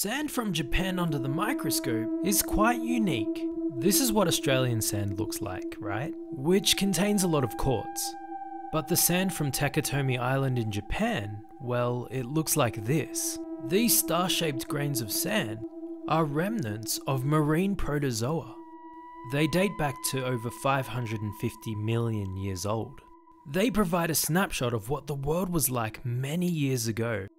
Sand from Japan under the microscope is quite unique. This is what Australian sand looks like, right? Which contains a lot of quartz. But the sand from Taketomi Island in Japan, well, it looks like this. These star-shaped grains of sand are remnants of marine protozoa. They date back to over 550 million years old. They provide a snapshot of what the world was like many years ago.